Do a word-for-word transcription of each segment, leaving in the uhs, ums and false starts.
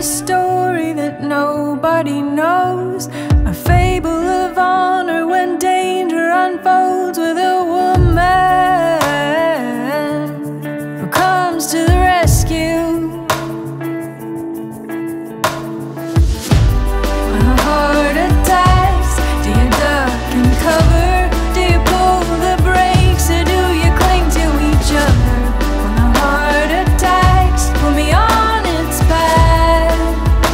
story that nobody knows, a fable of honor when danger unfolds with a woman who comes to the rescue. When a heart attacks, do you duck and cover? Do you pull the brakes, or do you cling to each other? When a heart attacks, put me on its path.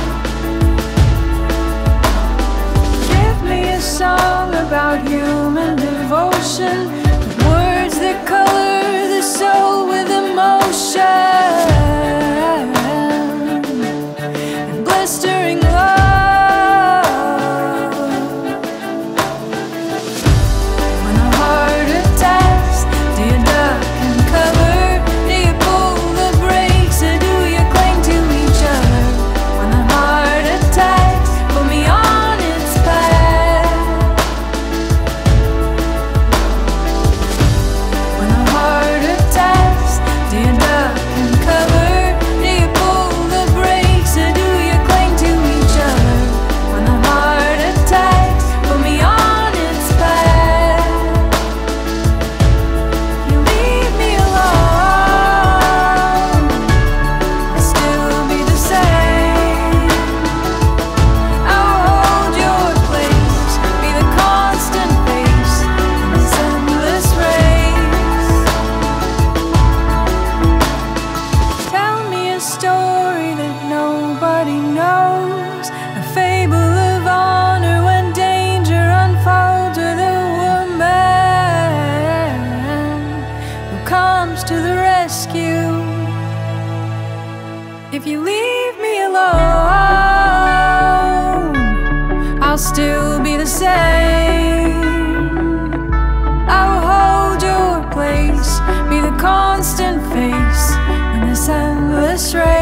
Give me a song about human devotion, with words that color the soul with emotion and blistering love. When a heart attacks, do you duck and cover? Do you pull the brakes, or do you cling to each other? When a heart attacks, put me on its path. When a heart attacks, do you duck and cover? Do you pull the brakes, or do you cling to each other? When a heart attacks, put me on its path. You leave me alone, I'll still be the same. I'll hold your place, be the constant pace in this endless race. Tell me a story that nobody knows, a fable of honor when danger unfolds with a woman who comes to the rescue. If you leave me alone, I'll still be the same. I'll hold your place, be the constant face in this endless race.